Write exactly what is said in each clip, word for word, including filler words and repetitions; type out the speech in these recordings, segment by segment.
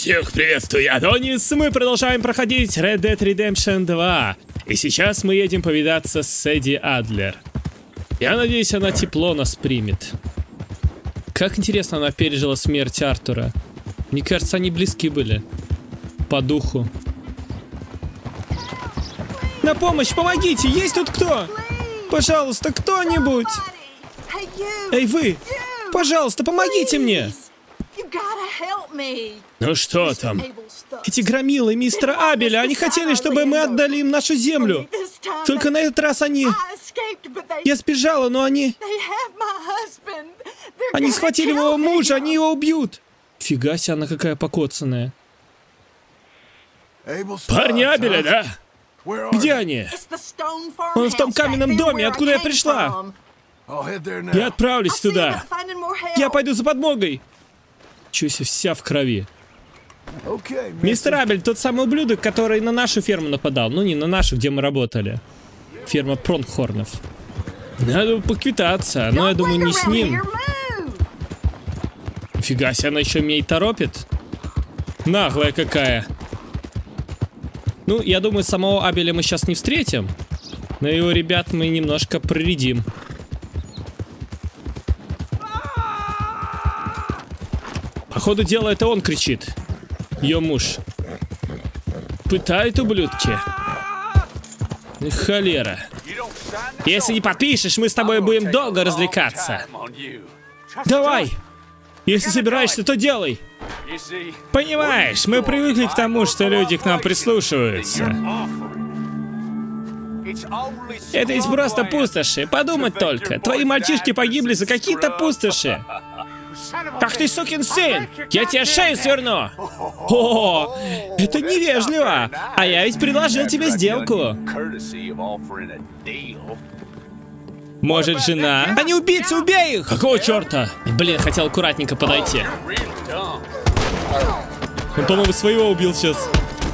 Всех приветствую, я Адонис. Мы продолжаем проходить Red Dead Redemption два. И сейчас мы едем повидаться с Сэдди Адлер. Я надеюсь, она тепло нас примет. Как интересно она пережила смерть Артура. Мне кажется, они близки были. По духу. На помощь, помогите! Есть тут кто? Пожалуйста, кто-нибудь! Эй, вы! Пожалуйста, помогите мне! Ну что там? Эти громилы мистера Абеля, они хотели, чтобы мы отдали им нашу землю. Только на этот раз они... Я сбежала, но они... Они схватили его мужа, они его убьют. Фига себе, она какая покоцанная. Парни Абеля, да? Где они? Он в том каменном доме, откуда я пришла. Я отправлюсь туда. Я пойду за подмогой. Чё себе, вся в крови. Мистер Абель, тот самый ублюдок, который на нашу ферму нападал. Ну, не на нашу, где мы работали. Ферма Пронхорнов. Надо поквитаться, но я думаю, не с ним. Фига себе, она еще меня и торопит. Наглая какая. Ну, я думаю, самого Абеля мы сейчас не встретим. Но его ребят мы немножко проредим. Походу дела это он кричит. Ее муж. Пытают ублюдки. Холера. Если не подпишешь, мы с тобой будем долго развлекаться. Давай. Если собираешься, то делай. Понимаешь, мы привыкли к тому, что люди к нам прислушиваются. Это ведь просто пустоши. Подумать только. Твои мальчишки погибли за какие-то пустоши. Ах ты сукин сын! Я тебе шею сверну! О, это невежливо! А я ведь предложил тебе сделку. Может, жена? Они убийцы, убей их! Какого черта? Блин, хотел аккуратненько подойти. Он, по-моему, своего убил сейчас.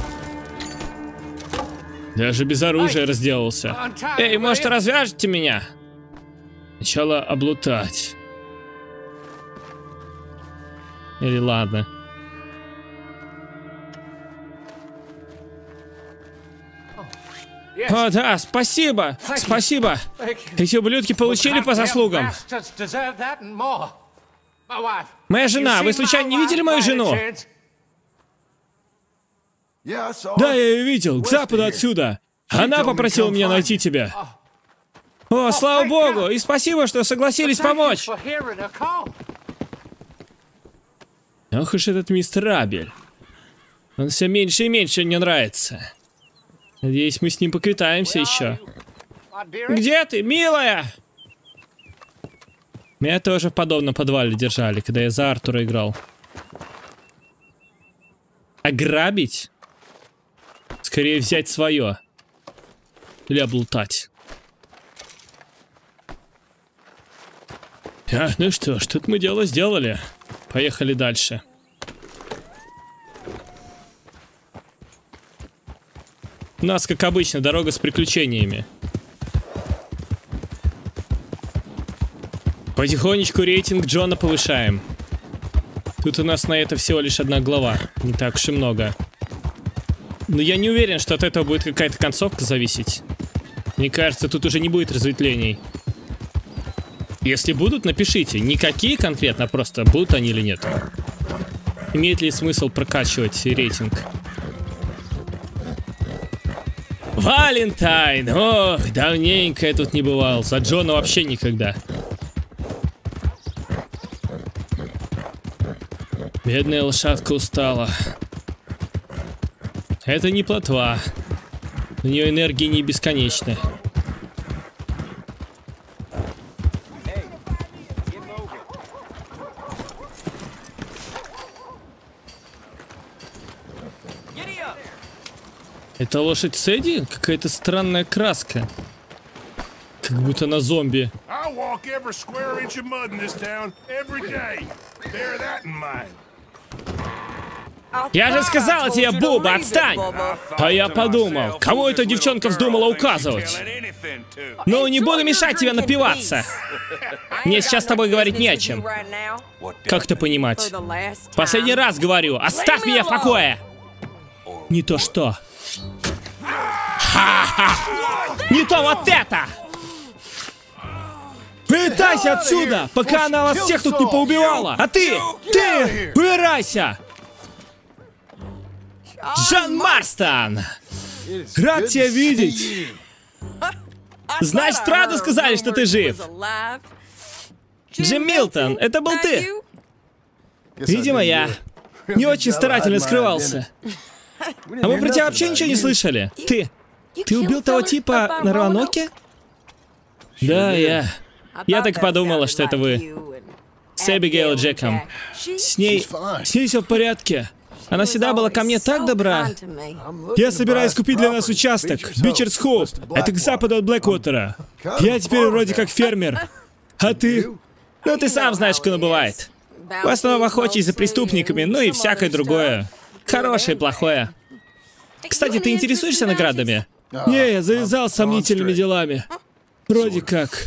Даже без оружия разделался. Эй, может, развяжете меня? Сначала облутать. Или ладно. О, да, спасибо, спасибо. Эти ублюдки получили по заслугам. Моя жена, вы случайно не видели мою жену? Да, я ее видел, к западу отсюда. Она попросила меня найти тебя. О, слава богу, и спасибо, что согласились помочь. Ох уж этот мистер Абель. Он все меньше и меньше мне нравится. Надеюсь, мы с ним поквитаемся еще. Где ты, милая? Меня тоже в подобном подвале держали, когда я за Артура играл. Ограбить? Скорее взять свое. Или облутать. А, ну что ж, тут мы дело сделали. Поехали дальше. У нас, как обычно, дорога с приключениями. Потихонечку рейтинг Джона повышаем. Тут у нас на это всего лишь одна глава. Не так уж и много. Но я не уверен, что от этого будет какая-то концовка зависеть. Мне кажется, тут уже не будет разветвлений. Если будут, напишите. Не какие конкретно, просто будут они или нет. Имеет ли смысл прокачивать рейтинг? Валентайн! Ох, давненько я тут не бывал. За Джона вообще никогда. Бедная лошадка устала. Это не плотва. У нее энергии не бесконечны. Это лошадь Сэдди? Какая-то странная краска. Как будто на зомби. Я же сказала тебе, Буба, отстань! А я подумал, кому эта девчонка вздумала указывать? Ну, не буду мешать тебе напиваться. Мне сейчас с тобой говорить не о чем. Как это понимать? Последний раз говорю, оставь меня в покое! Не то что. Ха-ха! Не то вот это! Вылетайся отсюда, пока она вас всех тут не поубивала! А ты, ты, убирайся! Джон Марстон! Рад тебя видеть! Значит, правда сказали, что ты жив? Джим Милтон, это был ты? Видимо, я не очень старательно скрывался. А мы про тебя вообще ничего не слышали. Ты, ты убил того типа на Раваноке? Да, я. Я так подумала, что это вы. С Эбигейл и Джеком. С ней... С ней все в порядке. Она всегда была ко мне так добра. Я собираюсь купить для нас участок. Бичерс Хоуп. Это к западу от Блэквотера. Я теперь вроде как фермер. А ты? Ну, ты сам знаешь, как оно бывает. В основном охочусь за преступниками, ну и всякое другое. Хорошее и плохое. Кстати, ты интересуешься наградами? Не, я завязал с сомнительными делами. Вроде как.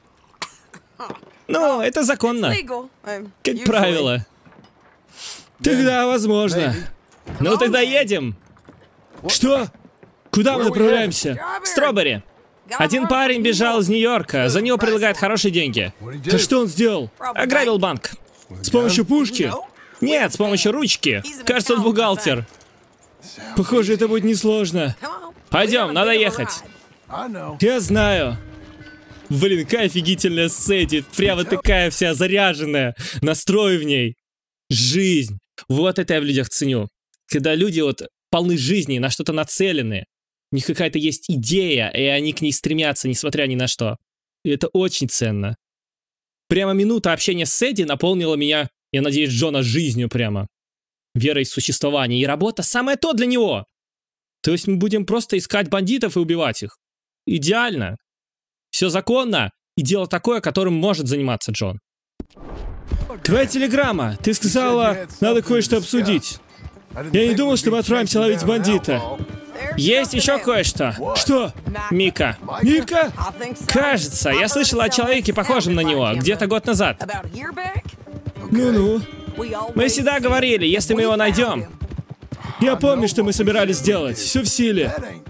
Ну, это законно. Как правило. Тогда возможно. Ну тогда едем. Что? Куда мы направляемся? В Стробери. Один парень бежал из Нью-Йорка. За него предлагают хорошие деньги. Да что он сделал? Ограбил банк. С помощью пушки? Нет, с помощью ручки. Кажется, он бухгалтер. Похоже, это будет несложно. Пойдем, надо ехать. Я знаю. Блин, какая офигительная сцена. Прямо такая вся заряженная. Настрой в ней. Жизнь. Вот это я в людях ценю. Когда люди вот полны жизни, на что-то нацелены. У них какая-то есть идея, и они к ней стремятся, несмотря ни на что. И это очень ценно. Прямо минута общения с Эдди наполнила меня, я надеюсь, Джона жизнью прямо. Верой в существование. И работа самое то для него. То есть мы будем просто искать бандитов и убивать их. Идеально. Все законно. И дело такое, которым может заниматься Джон. Твоя телеграмма. Ты сказала, надо кое-что обсудить. Я не думал, что мы отправимся ловить бандита. Есть еще кое-что. Что? Мика. Мика? Кажется, я слышала о человеке, похожем на него, где-то год назад. Ну-ну. Мы всегда говорили, если мы его найдем. Я помню, что мы собирались сделать. Все в силе.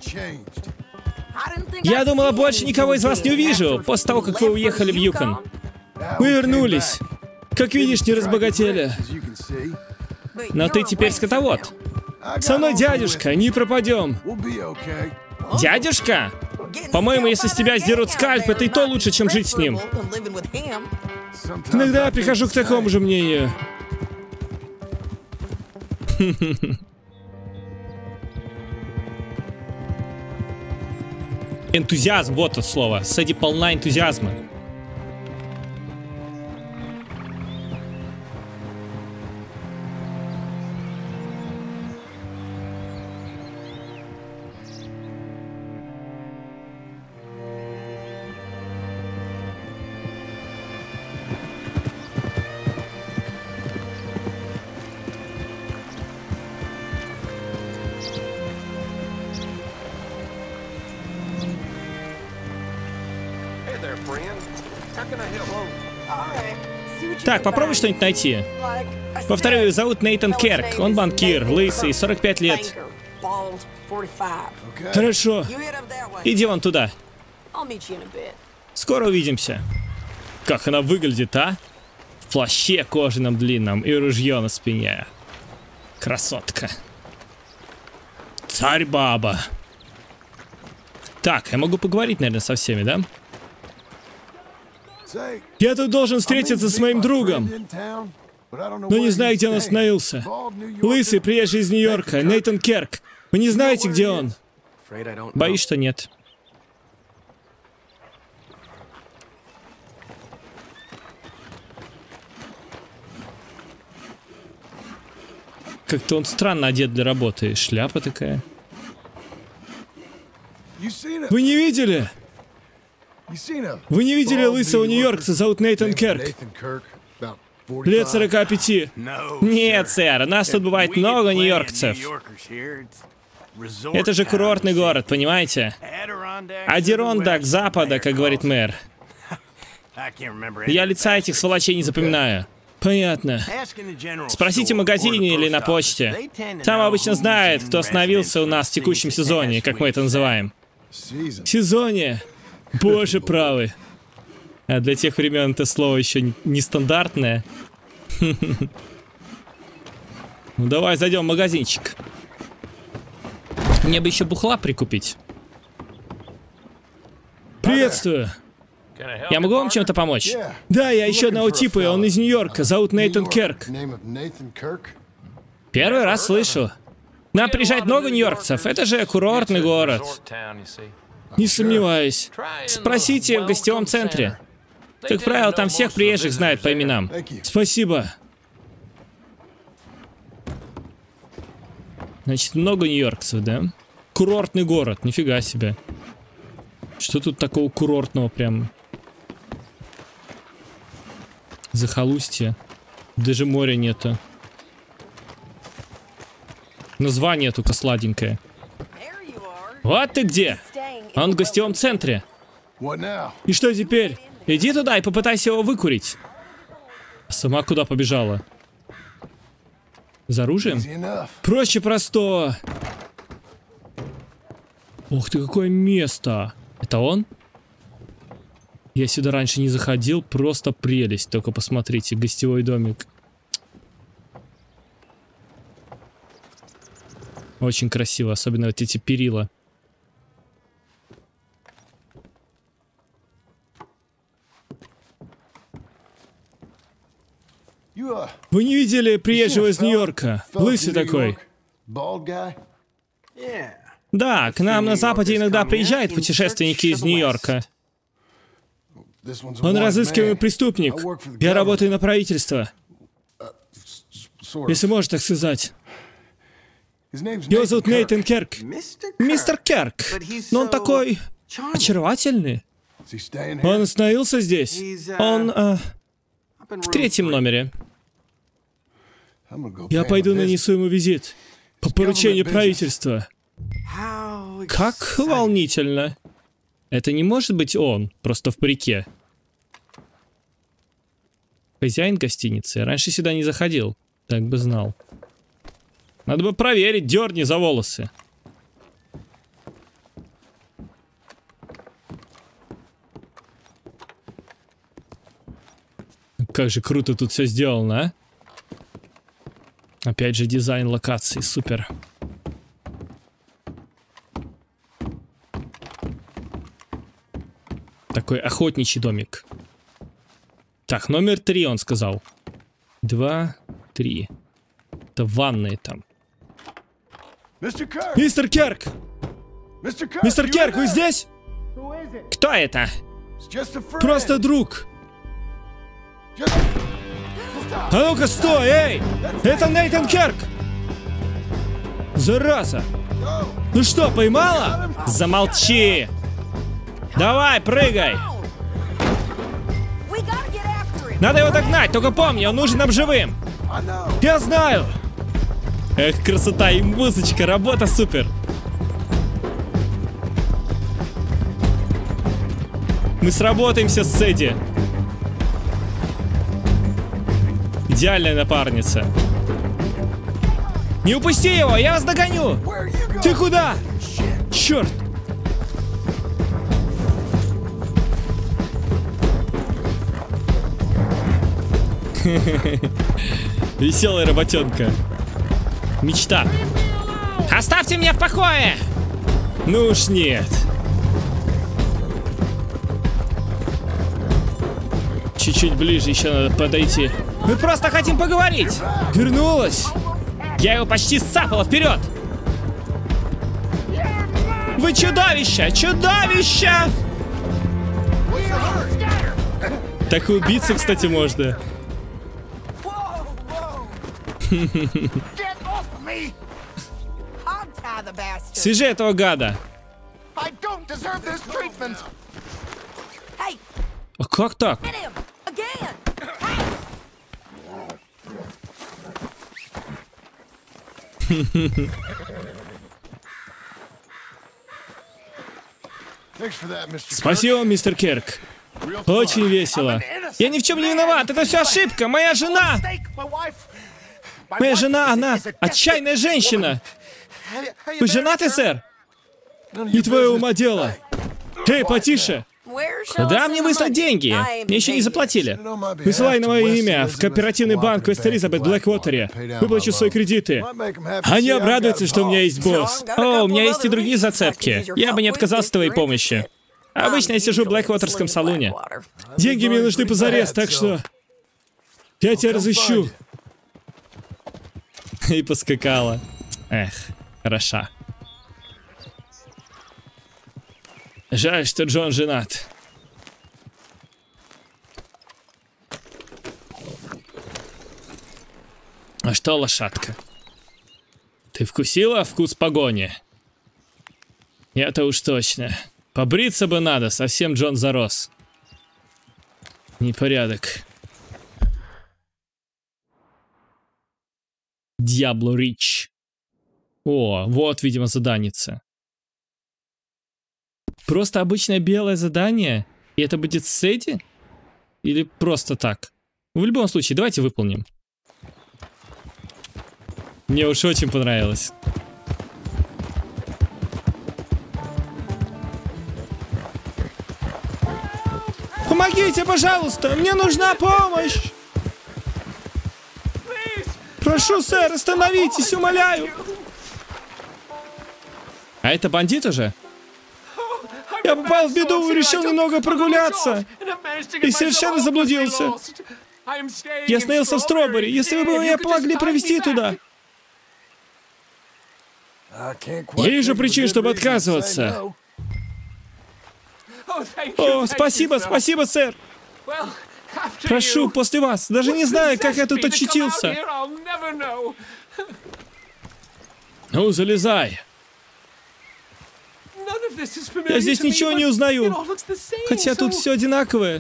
Я думала, больше никого из вас не увижу, после того, как вы уехали в Юкон. Мы вернулись. Как видишь, не разбогатели. Но ты теперь скотовод. Со мной дядюшка, не пропадем. Дядюшка? По-моему, если с тебя сдерут скальп, это и то лучше, чем жить с ним. Иногда я прихожу к такому же мнению. Энтузиазм, вот это слово. Сэдди полна энтузиазма. Так, попробуй что-нибудь найти. Повторю, зовут Нейтан Керк. Он банкир, лысый, сорок пять лет. Хорошо. Иди вон туда. Скоро увидимся. Как она выглядит, а? В плаще кожаном длинном и ружье на спине. Красотка. Царь-баба. Так, я могу поговорить, наверное, со всеми, да? Я тут должен встретиться с моим другом, но не знаю, где он остановился. Лысый, приезжий из Нью-Йорка, Нейтан Керк. Вы не знаете, где он? Боюсь, что нет. Как-то он странно одет для работы. Шляпа такая. Вы не видели? Вы не видели лысого нью-йоркца, зовут Нейтан Керк. Лет сорока пяти. Нет, сэр, нас тут бывает много нью-йоркцев. Это же курортный город, понимаете? Адирондак запада, как говорит мэр. Я лица этих сволочей не запоминаю. Понятно. Спросите в магазине или на почте. Там обычно знают, кто остановился у нас в текущем сезоне, как мы это называем. Сезоне? Боже правый. А для тех времен это слово еще нестандартное. Ну давай зайдем в магазинчик. Мне бы еще бухла прикупить. Приветствую. Я могу вам чем-то помочь? Да, я ищу одного типа, и он из Нью-Йорка. Зовут Нейтан Керк. Первый раз слышу. Нам приезжает много нью-йоркцев. Это же курортный город. Не сомневаюсь. Спросите в гостевом центре. Как правило, там всех приезжих знают по именам. Спасибо. Значит, много нью-йоркцев, да? Курортный город, нифига себе. Что тут такого курортного прям? Захолустье. Даже моря нету. Название только сладенькое. Вот ты где! Он в гостевом центре. И что теперь? Иди туда и попытайся его выкурить. Сама куда побежала? За оружием? Проще простого. Ух ты, какое место. Это он? Я сюда раньше не заходил, просто прелесть. Только посмотрите, гостевой домик. Очень красиво, особенно вот эти перила. Вы не видели приезжего из Нью-Йорка? Лысый такой. Да, к нам на Западе иногда приезжают путешественники из Нью-Йорка. Он разыскиваемый преступник. Я работаю на правительство. Если можно так сказать. Его зовут Нейтан Керк. Мистер Керк. Но он такой очаровательный. Он остановился здесь. Он э, в третьем номере. Я пойду нанесу ему визит. По поручению правительства. Как волнительно. Это не может быть он, просто в парике. Хозяин гостиницы. Раньше сюда не заходил. Так бы знал. Надо бы проверить, дерни за волосы. Как же круто тут все сделано, а? Опять же дизайн локации, супер. Такой охотничий домик. Так, номер три он сказал. Два, три. Это ванные там. Мистер Керк! Мистер Керк, вы здесь? Кто это? Просто друг. А ну-ка, стой, эй! Это Нейтан Керк! Зараза! Ну что, поймала? Замолчи! Давай, прыгай! Надо его догнать, только помни, он нужен нам живым! Я знаю! Эх, красота и музычка, работа супер! Мы сработаемся с Сэдди. Идеальная напарница. Не упусти его, я вас догоню! Ты куда? Черт! Веселая работенка. Мечта. Оставьте меня в покое! Ну уж нет. Чуть-чуть ближе еще надо подойти. Мы просто хотим поговорить. Вернулась. Я его почти сцапала, вперед. Вы чудовища! Чудовища! Так и убиться, кстати, можно. Свяжи этого гада. А как так? Спасибо, мистер Кирк. Очень весело. Я ни в чем не виноват. Это все ошибка. Моя жена. Моя жена, она отчаянная женщина. Вы женаты, сэр? Не твое ума дело. Эй, потише. Куда мне выслать деньги? Мне еще не заплатили. Высылай на мое имя в кооперативный банк Вест-Элизабет в Блэквотере. Выплачу свои кредиты. Они обрадуются, что у меня есть босс. О, у меня есть и другие зацепки. Я бы не отказался от твоей помощи. Обычно я сижу в Блэквотерском салоне. Деньги мне нужны позарез, так что... Я тебя разыщу. И поскакала. Эх, хороша. Жаль, что Джон женат. А что, лошадка? Ты вкусила вкус погони? Я-то уж точно. Побриться бы надо, совсем Джон зарос. Непорядок. Диабло Рич. О, вот, видимо, заданица. Просто обычное белое задание? И это будет Сэдди? Или просто так? В любом случае, давайте выполним. Мне уж очень понравилось. Помогите, пожалуйста! Мне нужна помощь! Прошу, сэр, остановитесь, умоляю! А это бандит уже? Я попал в беду и решил немного прогуляться. И совершенно заблудился. Я остановился в Стробери. Если вы бы мне помогли провести туда. Я вижу причин, чтобы отказываться. О, спасибо, спасибо, сэр. Прошу, после вас. Даже не знаю, как я тут очутился. Ну, залезай. Я здесь ничего не узнаю. Хотя тут все одинаковое.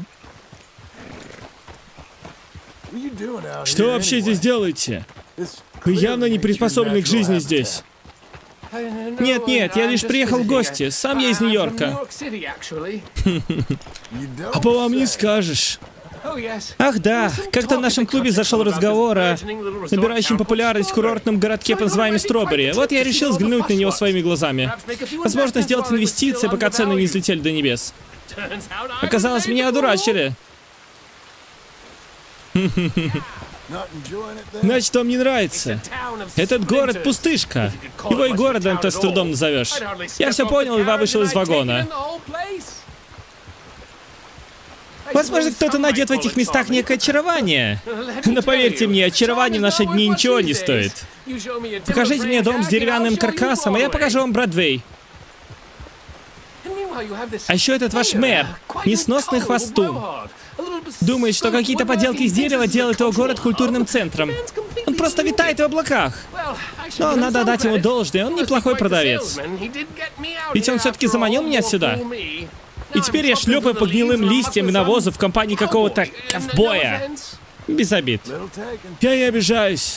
Что вообще здесь делаете? Вы явно не приспособлены к жизни здесь. Нет, нет, я лишь приехал в гости. Сам я из Нью-Йорка. А по вам не скажешь. Ах да, как-то в нашем клубе зашел разговор о набирающем популярность курортном городке под названием Стробери. Вот я решил взглянуть на него своими глазами. Возможно, сделать инвестиции, пока цены не взлетели до небес. Оказалось, меня одурачили. Значит, вам не нравится. Этот город пустышка. Его и городом-то с трудом назовешь. Я все понял, и вышел из вагона. Возможно, кто-то найдет в этих местах некое очарование. Но поверьте мне, очарование в наши дни ничего не стоит. Покажите мне дом с деревянным каркасом, а я покажу вам Бродвей. А еще этот ваш мэр, несносный хвостун. Думает, что какие-то поделки из дерева делают его город культурным центром. Он просто витает в облаках. Но надо отдать ему должное, он неплохой продавец. Ведь он все-таки заманил меня сюда. И теперь я шлепаю по гнилым листьям и навозу в компании какого-то ковбоя. Без обид. Я не обижаюсь.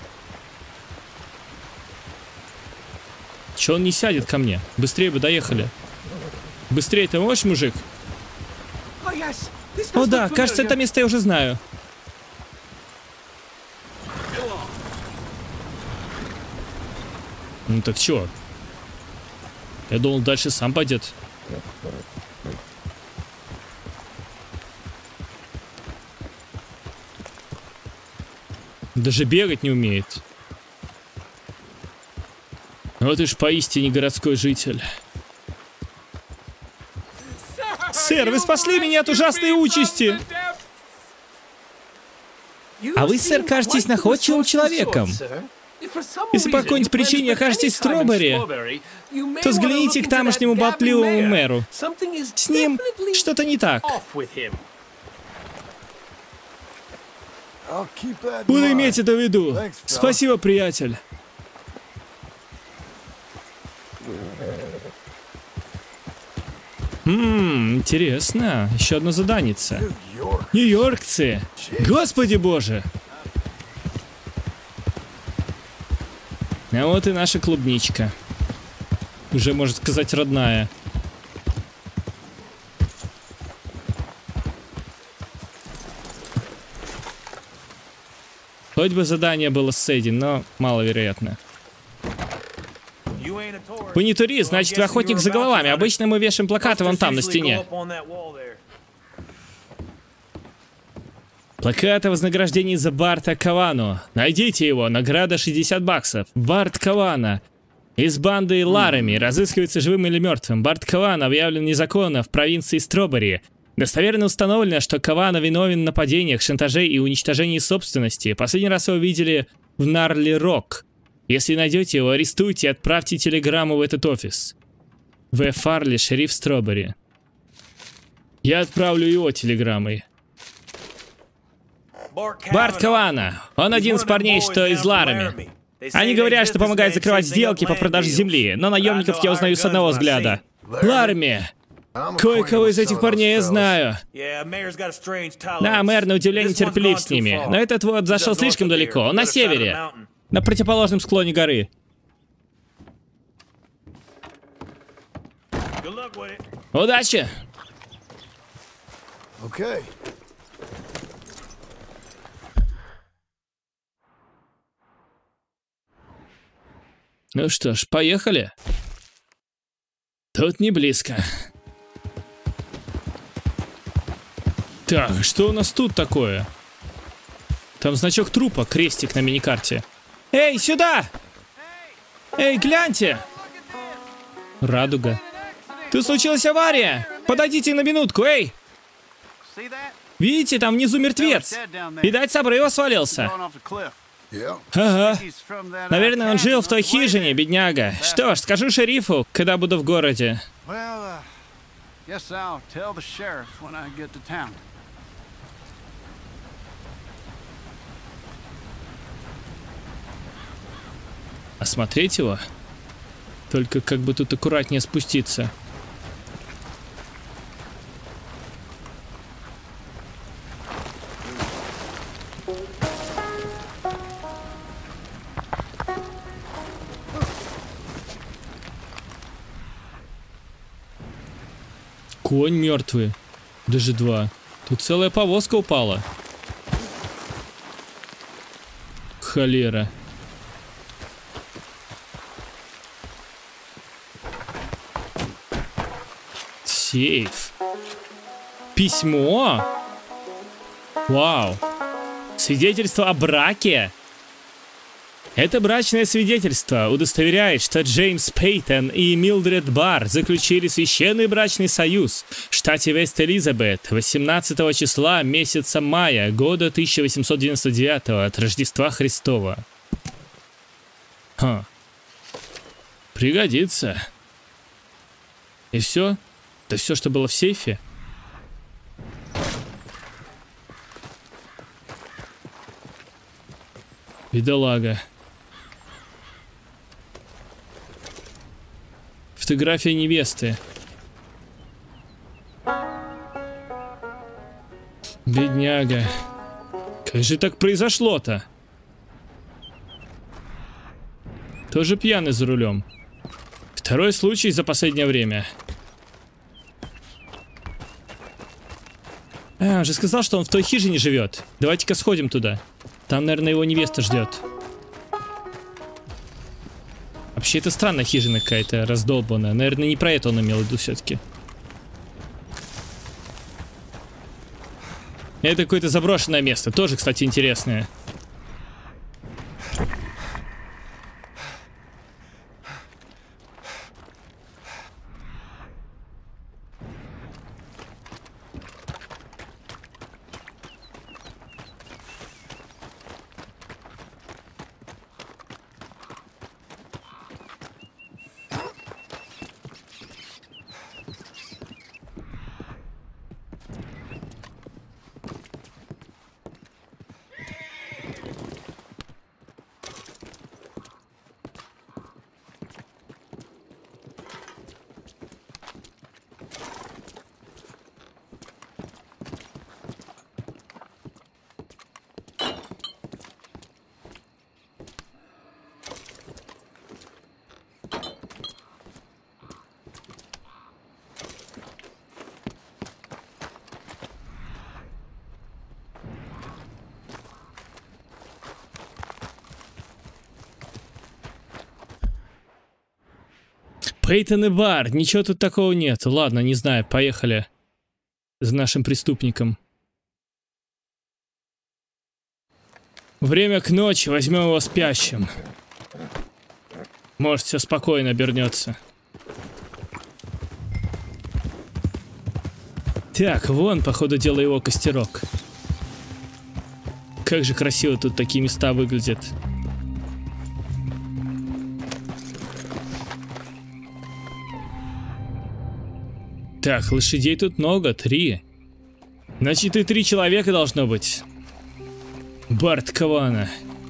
Че он не сядет ко мне? Быстрее бы доехали. Быстрее ты можешь, мужик? О да, кажется, это место я уже знаю. Ну так чё? Я думал, дальше сам пойдет. Даже бегать не умеет. Вот уж поистине городской житель. Сэр, вы спасли меня от ужасной участи. А вы, сэр, кажетесь находчивым человеком. Если по какой-нибудь причине окажетесь в Стробери, то взгляните к тамошнему болтливому мэру. С ним что-то не так. Буду иметь это в виду. Спасибо, приятель. Ммм, интересно. Еще одно заданица. Нью-Йоркцы. Господи боже. А вот и наша клубничка. Уже, можно сказать, родная. Хоть бы задание было с Эдди, но маловероятно. Вы не турист, значит, вы охотник за головами. Обычно мы вешаем плакаты вон там, на стене. Плакат о вознаграждении за Барта Кавану. Найдите его, награда шестьдесят баксов. Барт Кавана. Из банды Ларами. Разыскивается живым или мертвым. Барт Кавана объявлен незаконно в провинции Стробери. Достоверно установлено, что Кавана виновен в нападениях, шантаже и уничтожении собственности. Последний раз его видели в Нарли-Рок. Если найдете его, арестуйте и отправьте телеграмму в этот офис. В. Фарли, шериф Стробери. Я отправлю его телеграммой. Барт Кавана. Он один из парней, что из Ларами. Они говорят, что помогает закрывать сделки по продаже земли, но наемников я узнаю с одного взгляда. Ларами. Кое-кого из этих парней я знаю. Да, мэр на удивление терпелив с ними. Но этот вот зашел слишком далеко. Он на севере. На противоположном склоне горы. Удачи! Okay. Ну что ж, поехали. Тут не близко. Так, что у нас тут такое? Там значок трупа, крестик на миникарте. Эй, сюда! Эй, гляньте! Радуга. Тут случилась авария! Подойдите на минутку, эй! Видите, там внизу мертвец. Видать, с обрыва свалился. Ага. Наверное, он жил в той хижине, бедняга. Что ж, скажу шерифу, когда буду в городе. Осмотреть его? Только как бы тут аккуратнее спуститься. Конь мертвый. Даже два. Тут целая повозка упала. Холера. Сейф. Письмо? Вау. Свидетельство о браке? Это брачное свидетельство удостоверяет, что Джеймс Пейтон и Милдред Барр заключили священный брачный союз в штате Вест-Элизабет восемнадцатого числа месяца мая года тысяча восемьсот девяносто девятого от Рождества Христова. Ха. Пригодится. И все? Это все, что было в сейфе? Бедолага. Фотография невесты. Бедняга. Как же так произошло-то? Тоже пьяный за рулем. Второй случай за последнее время. А, он же сказал, что он в той хижине живет. Давайте-ка сходим туда. Там, наверное, его невеста ждет. Вообще, это странная хижина какая-то, раздолбанная. Наверное, не про это он имел в виду все-таки. Это какое-то заброшенное место. Тоже, кстати, интересное. Пейтон и Бар. Ничего тут такого нет. Ладно, не знаю. Поехали. За нашим преступником. Время к ночи. Возьмем его спящим. Может, все спокойно обернется. Так, вон, походу, дела его костерок. Как же красиво тут такие места выглядят. Так, лошадей тут много, три. Значит, и три человека должно быть. Барт Кавана.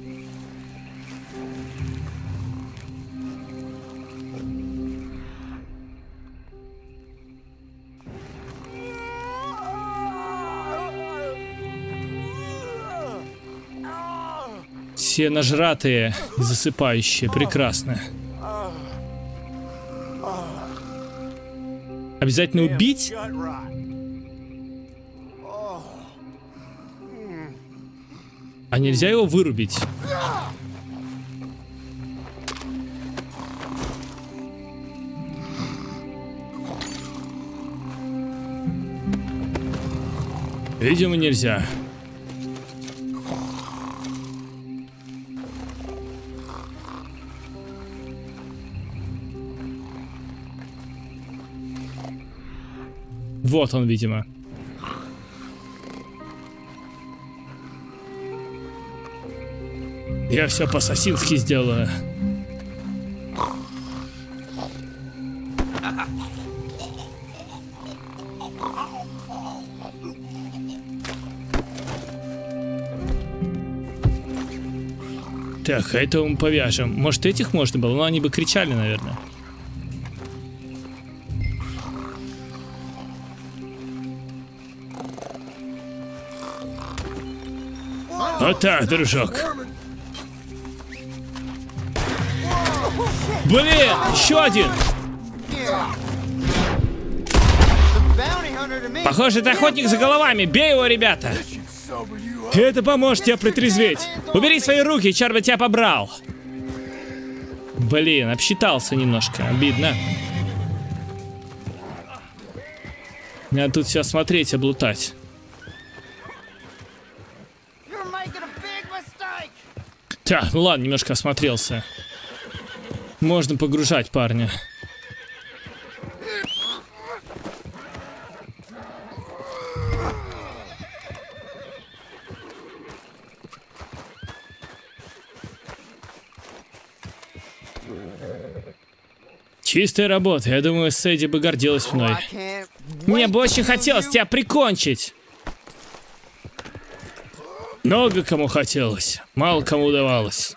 Все нажратые и засыпающие. Прекрасно. Обязательно убить? А нельзя его вырубить? Видимо, нельзя. Вот он, видимо. Я все по-ассасински сделаю. Так, а этого мы повяжем. Может, этих можно было? Но они бы кричали, наверное. Вот так, дружок. Блин, еще один. Похоже, это охотник за головами. Бей его, ребята. Это поможет тебе протрезвить. Убери свои руки, черт бы тебя побрал. Блин, обсчитался немножко. Обидно. Надо тут все осмотреть, облутать. Так, ну ладно, немножко осмотрелся. Можно погружать парня. Чистая работа. Я думаю, Сэдди бы гордилась мной. Мне бы очень хотелось тебя прикончить. Много кому хотелось, мало кому удавалось.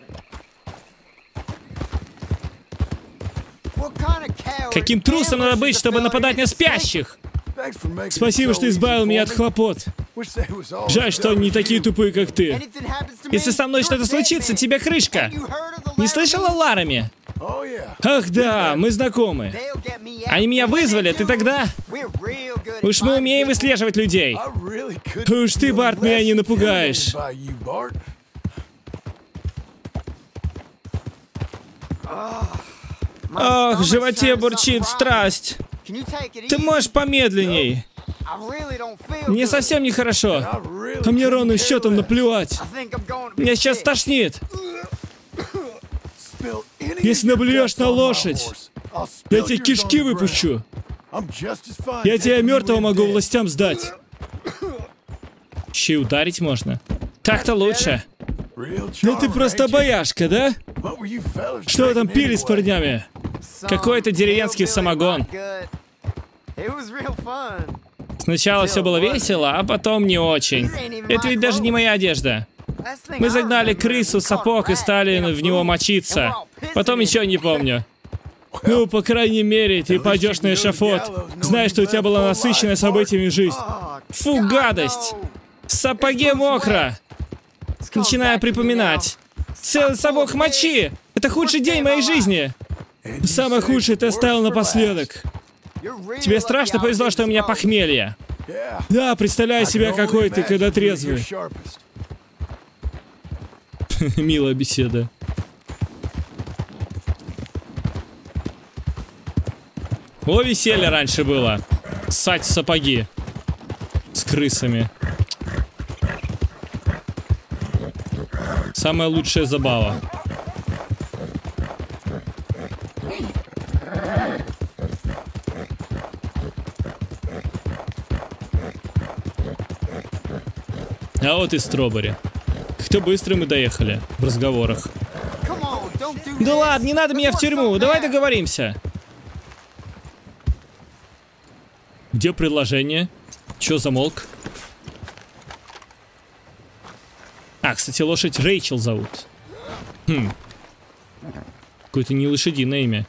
Каким трусом надо быть, чтобы нападать на спящих? Спасибо, что избавил меня от хлопот. Жаль, что они не такие тупые, как ты. Если со мной что-то случится, тебе крышка. Не слышал о Лараме? Ах да, мы знакомы. Они меня вызвали, ты тогда? Уж мы умеем выслеживать людей. Уж ты, Барт, меня не напугаешь. Ох, в животе бурчит страсть. Ты можешь помедленней? Мне совсем нехорошо. А мне ровным счетом наплевать. Меня сейчас тошнит. Если наблюешь на лошадь, я тебе кишки выпущу. Я тебя мертвого могу властям сдать. Еще и ударить можно. Так-то лучше. Ну ты просто бояшка, да? Что вы там пили с парнями? Какой-то деревенский самогон. Сначала все было весело, а потом не очень. Это ведь даже не моя одежда. Мы загнали крысу, сапог и стали в него мочиться. Потом ничего не помню. Ну, по крайней мере, ты пойдешь на эшафот. Знаешь, что у тебя была насыщенная событиями жизнь. Фу, гадость! В сапоге мокро. Начинаю припоминать. Целый сапог мочи! Это худший день моей жизни. Самое худшее ты оставил напоследок. Тебе страшно повезло, что у меня похмелье. Да, представляю себя, какой ты, когда трезвый. Милая беседа. О, веселье раньше было. Ссать в сапоги. С крысами. Самая лучшая забава. А вот и Стробери. Как-то быстро мы доехали в разговорах. Да ладно, не надо меня в тюрьму, давай договоримся. Где предложение? Чё замолк? А, кстати, лошадь Рэйчел зовут. Хм. Какое-то не лошадиное имя.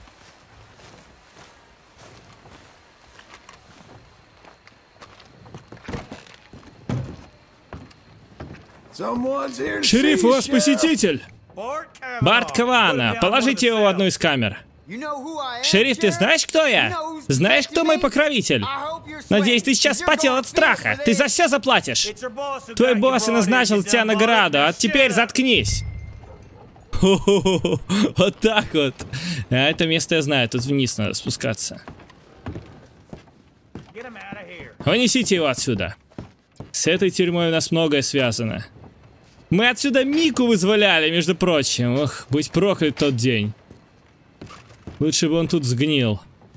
Шериф, у вас посетитель. Барт Кавана, положите его в одну из камер. Шериф, ты знаешь, кто я? Знаешь, кто мой покровитель? Надеюсь, ты сейчас спотел от страха. Ты за все заплатишь. Твой босс и назначил за тебя награду, а теперь заткнись. Хо-хо-хо. Вот так вот. А это место я знаю, тут вниз надо спускаться. Унесите его отсюда. С этой тюрьмой у нас многое связано. Мы отсюда Мику вызволяли, между прочим. Ох, будь проклят тот день. Лучше бы он тут сгнил.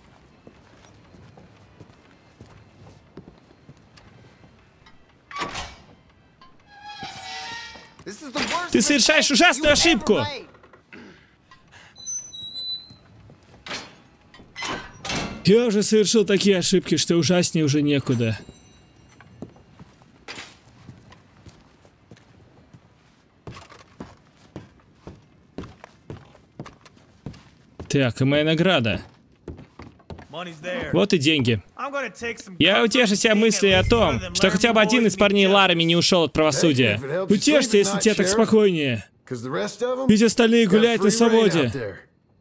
Ты совершаешь ужасную ошибку! Я уже совершил такие ошибки, что ужаснее уже некуда. Так, и моя награда. Вот и деньги. Я утешу себя мыслью о том, что хотя бы один из парней Ларами не ушел от правосудия. Утешься, если тебе так спокойнее. Ведь остальные гуляют на свободе.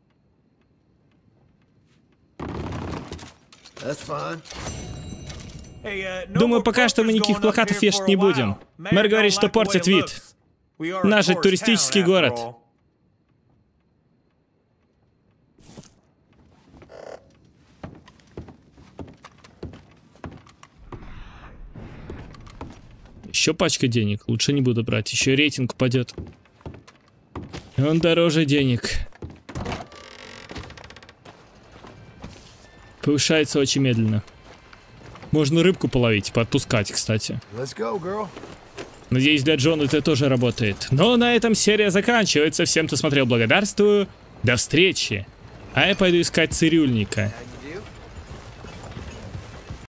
Думаю, пока что мы никаких плакатов вешать не будем. Мэр говорит, что портит вид. Наш же туристический город. Еще пачка денег. Лучше не буду брать. Еще рейтинг упадет. Он дороже денег. Повышается очень медленно. Можно рыбку половить, подпускать, кстати. Надеюсь, для Джона это тоже работает. Но на этом серия заканчивается. Всем, кто смотрел, благодарствую. До встречи. А я пойду искать цирюльника.